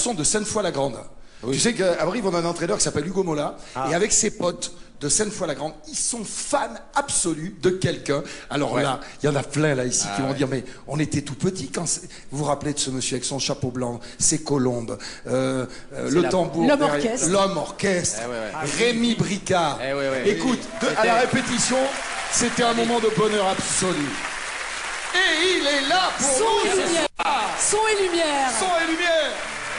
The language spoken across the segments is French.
sont de Sainte-Foy-la-Grande. Oui. Tu sais qu'à Brive, on a un entraîneur qui s'appelle Hugo Mola, et avec ses potes de Sainte-Foy-la-Grande, ils sont fans absolus de quelqu'un. Alors là, il y en a plein là ici qui vont dire, mais on était tout petits quand... Vous vous rappelez de ce monsieur avec son chapeau blanc, ses colombes, le tambour, l'homme orchestre. L'homme orchestre, Rémi Bricard. Écoute, à la répétition, c'était un moment de bonheur absolu. Et il est là pour Son et lumière. Son et lumière. Son et lumière.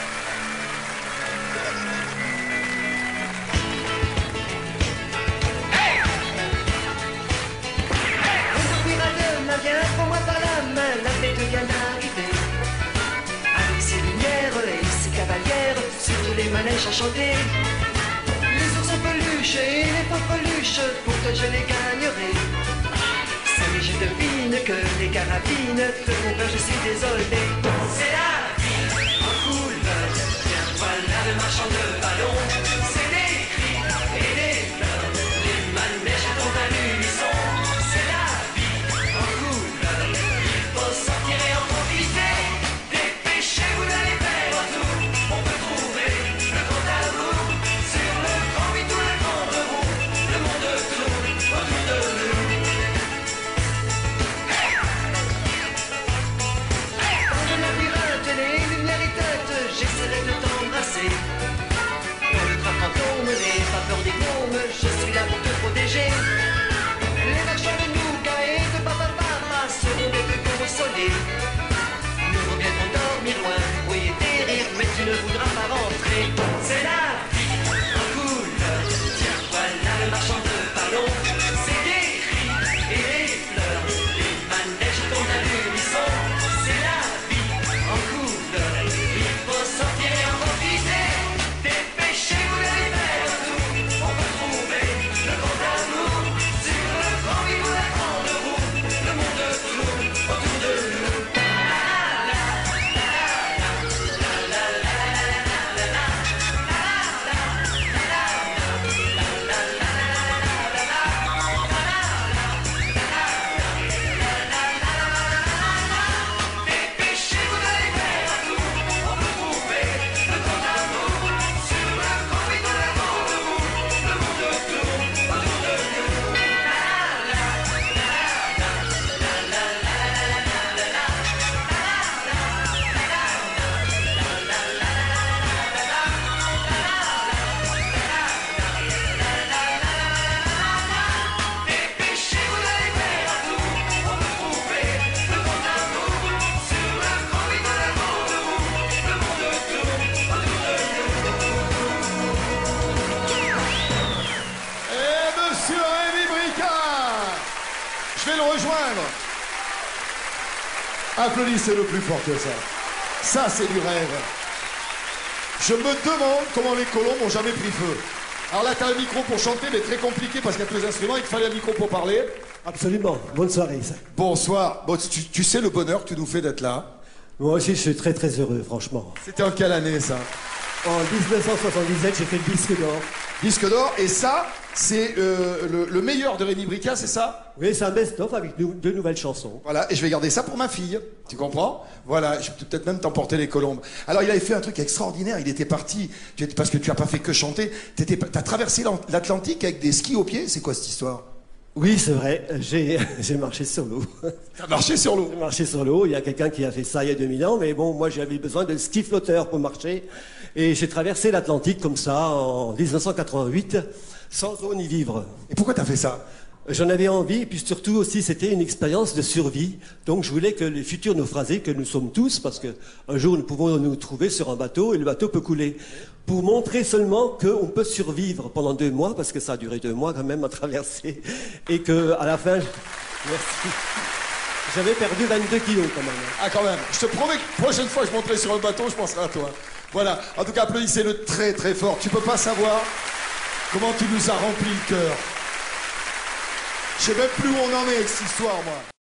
Viens, prends-moi par la main, la fête vient d'arriver. Avec ses lumières et ses cavalières, sur tous les manèges enchantés. Les ours en peluche et les faux peluches, pour que je les gagnerai. Samy, je devine que les carabines te font peur, je suis désolé. C'est la vie en couleur, tiens, voilà le marchand de ballons. C'est des cris et des fleurs, les manèges tombent à l'unisson. C'est la vie en couleur, il faut sortir et en profiter. Dépêchez-vous d'aller faire un tour, on peut trouver le grand amour. Sur le grand vide ou le grand de roue, le monde tourne autour de nous. Dans le labyrinthe, les lumières éteintes, j'essaierai de t'embrasser. Dans le train fantôme, n'aie pas peur des gnomes, je suis là pour te protéger. Les marchands de nougat et de papa seront des deux consolés. Nous regretterons dormir loin, oui et périr, mais tu ne voudras pas rentrer. C'est la vie en couleur, tiens voilà le marchand de ballons. C'est des cris et des fleurs, les manèges tournent à l'unisson. C'est la vie en couleur, il faut sortir et en profiter. Dépêchez-vous d'aller faire un tour, on peut trouver le grand amour. Sur le grand vide ou la grande roue, le monde tourne autour de nous. Dépêchez-vous d'aller faire un tour, on peut trouver le grand amour. Sur le grand vide ou la grande roue, le monde tourne autour de nous. Dépêchez-vous d'aller faire un tour, on peut trouver le grand amour. Sur le grand vide ou la grande roue, le monde tourne autour de nous. Et monsieur Rémi Bricard, je vais le rejoindre. Applaudissez-le plus fort que ça. Ça, c'est du rêve. Je me demande comment les colombes n'ont jamais pris feu. Alors là, t'as un micro pour chanter, mais très compliqué parce qu'il y a tous les instruments. Il te fallait un micro pour parler. Absolument. Bonne soirée. Bonsoir. Bon, tu sais le bonheur que tu nous fais d'être là. Moi aussi, je suis très très heureux, franchement. C'était en quelle année, ça? En 1977, j'ai fait le disque d'or. Disque d'or. Et ça, c'est le meilleur de Rémi Bricard, c'est ça? Oui, c'est un best-of avec deux nouvelles chansons. Voilà, et je vais garder ça pour ma fille. Tu comprends? Voilà, je peux peut-être même t'emporter les colombes. Alors, il avait fait un truc extraordinaire. Il était parti, parce que tu as pas fait que chanter. T'as traversé l'Atlantique avec des skis aux pieds. C'est quoi cette histoire? Oui, c'est vrai, j'ai marché sur l'eau. T'as marché sur l'eau? J'ai marché sur l'eau, il y a quelqu'un qui a fait ça il y a 2000 ans, mais bon, moi j'avais besoin de ski flotteur pour marcher. Et j'ai traversé l'Atlantique comme ça en 1988, sans eau ni vivre. Et pourquoi t'as fait ça? J'en avais envie, et puis surtout aussi, c'était une expérience de survie. Donc je voulais que les futurs naufragés, que nous sommes tous, parce que un jour nous pouvons nous trouver sur un bateau et le bateau peut couler, pour montrer seulement qu'on peut survivre pendant 2 mois, parce que ça a duré 2 mois quand même à traverser, et que à la fin, merci, j'avais perdu 22 kilos quand même. Ah, quand même. Je te promets que la prochaine fois que je monterai sur un bateau, je penserai à toi. Voilà. En tout cas, applaudissez-le très très fort. Tu peux pas savoir comment tu nous as rempli le cœur. Je sais même plus où on en est avec cette histoire, moi.